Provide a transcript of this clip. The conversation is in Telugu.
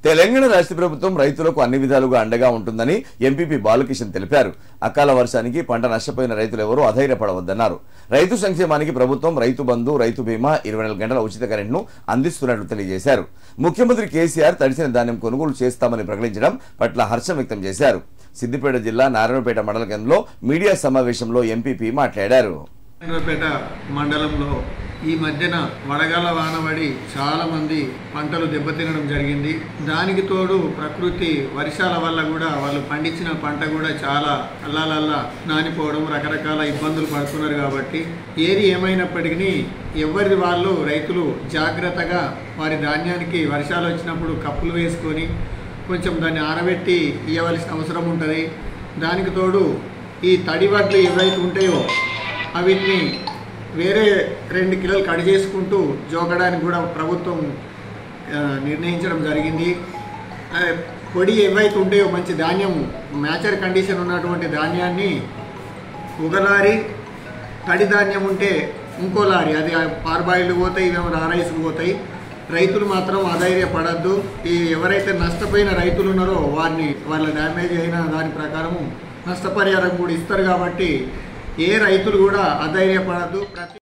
తెలంగాణ రాష్ట్ర ప్రభుత్వం రైతులకు అన్ని విధాలుగా అండగా ఉంటుందని ఎంపీపీ బాలకిషన్ తెలిపారు. అకాల వర్షానికి పంట నష్టపోయిన రైతులెవరూ అధైర్యపడవద్దన్నారు. రైతు సంక్షేమానికి ప్రభుత్వం రైతు బంధు, రైతు బీమా, 24 గంటల ఉచిత కరెంట్ను అందిస్తున్నట్లు తెలియజేశారు. ముఖ్యమంత్రి కేసీఆర్ తడిసిన ధాన్యం కొనుగోలు చేస్తామని ప్రకటించడం పట్ల హర్షం వ్యక్తం చేశారు. సిద్దిపేట జిల్లా నారాయణపేట మండల కేంద్రంలో మీడియా సమావేశంలో ఎంపీపీ మాట్లాడారు. నారాయణపేట మండలంలో ఈ మధ్యన వడగాల వానబడి చాలా మంది పంటలు దెబ్బతినడం జరిగింది. దానికి తోడు ప్రకృతి వర్షాల వల్ల కూడా వాళ్ళు పండించిన పంట కూడా చాలా అల్లాలల్లా నానిపోవడం, రకరకాల ఇబ్బందులు పడుతున్నారు. కాబట్టి ఏది ఏమైనప్పటికీ ఎవరి వాళ్ళు రైతులు జాగ్రత్తగా వారి ధాన్యానికి వర్షాలు వచ్చినప్పుడు కప్పులు వేసుకొని కొంచెం దాన్ని ఆరబెట్టి ఇవ్వవలసిన అవసరం ఉంటుంది. దానికి తోడు ఈ తడి వడ్లు ఏవైతే ఉంటాయో అవిటిని వేరే 2 కిలోలు కట్ చేసుకుంటూ జోకడానికి కూడా ప్రభుత్వం నిర్ణయించడం జరిగింది. పొడి ఏవైతే ఉంటాయో మంచి ధాన్యం, మ్యాచర్ కండిషన్ ఉన్నటువంటి ధాన్యాన్ని ఒక లారీ, తడి ధాన్యం ఉంటే ఇంకో లారీ, అది పార్బాయిలు పోతాయి, ఇవేమో రారైస్లు పోతాయి. రైతులు మాత్రం అధైర్యపడద్దు. ఈ ఎవరైతే నష్టపోయిన రైతులు ఉన్నారో వాళ్ళ డ్యామేజ్ అయిన దాని ప్రకారము నష్టపరిహారం కూడా ఇస్తారు. కాబట్టి ఏ రైతులు కూడా అధైర్యపడద్దు.